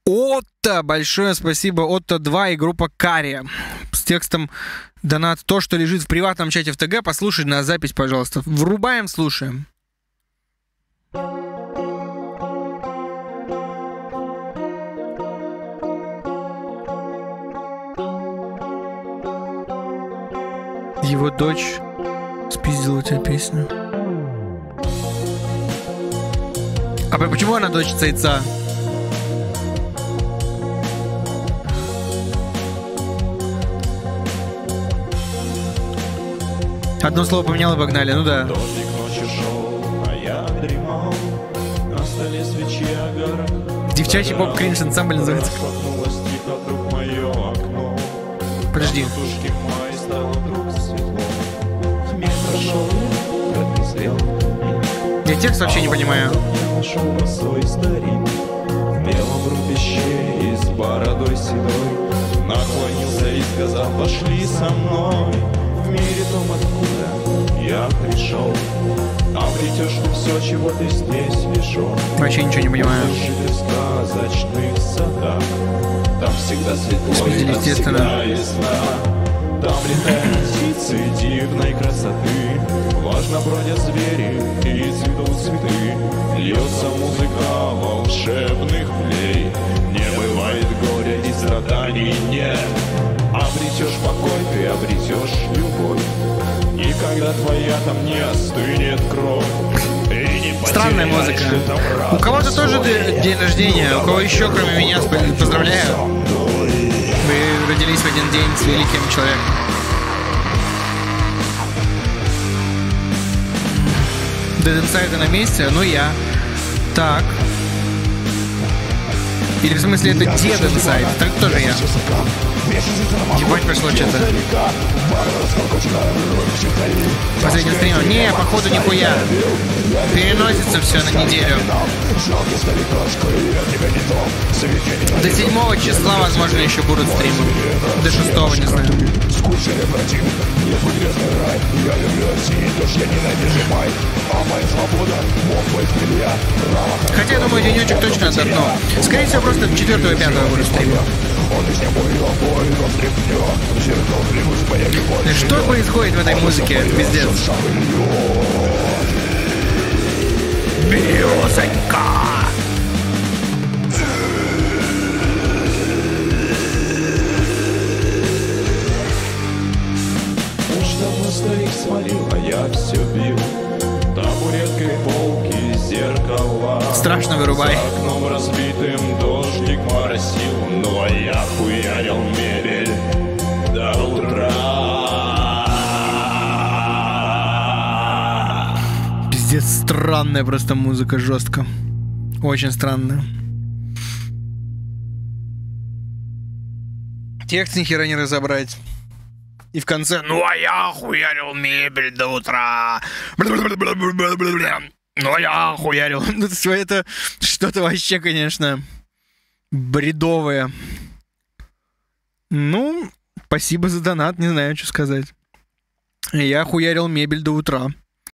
Отто, большое спасибо. Отто 2 и группа Кария. С текстом донат то, что лежит в приватном чате в ТГ. Послушай на запись, пожалуйста. Врубаем, слушаем. Его дочь спиздила у тебя песню. А почему она дочь Цейца? Одно слово поменял и погнали, ну да. Дождик ночью шел, а я дремал. На столе свечи огонь. Девчачий поп кринж ансамбль называется. Распахнулось тихо вдруг мое окно. Подожди. Тушки мои стало вдруг светло. Мир прошел, просвел. Я текст вообще не понимаю. Я нашел босой старик в белом рубище и с бородой седой. Наклонился и сказал: пошли со мной. В мире том, откуда я пришел. Обретешь ты все, чего ты здесь лишен. Вообще ничего не понимаю. Жили в сказочных садах. Там всегда светло, Смеялись, там естественно. всегда весна. Там летают птицы дивной красоты. Влажно бродят звери и цветут цветы. Льется музыка волшебных плей. Не бывает горя и страданий нет. Обретешь покой, ты обретешь любовь. И когда твоя там не остынет кровь. Странная музыка. У кого-то тоже день рождения, у кого еще, кроме меня, поздравляю. Вы родились в один день с великим человеком. Dead Inside на месте, ну я. Так. Или в смысле это Dead Inside, так тоже я. Ебать прошло что-то. Последний стрим. Не, походу нихуя. Переносится все на неделю. До 7 числа, возможно, еще будут стримы. До 6, не знаю. Хотя, я думаю, денечек точно отдохну. Скорее всего, просто 4-5 буду стримить. Что происходит в этой музыке? Пиздец. Музыка! Уж давно старик свалил, а я все бил. Табуреткой полки, зеркала. Страшно вырубай. За окном разбитым дождик моросил. Ну а я хуярил мебель до утра. Пиздец, странная просто музыка, жестко. Очень странная. Текст ни хера не разобрать. И в конце, ну а я хуярил мебель до утра. Ну а я хуярил. Ну, это что-то вообще, конечно, бредовое. Ну, спасибо за донат, не знаю, что сказать. Я хуярил мебель до утра.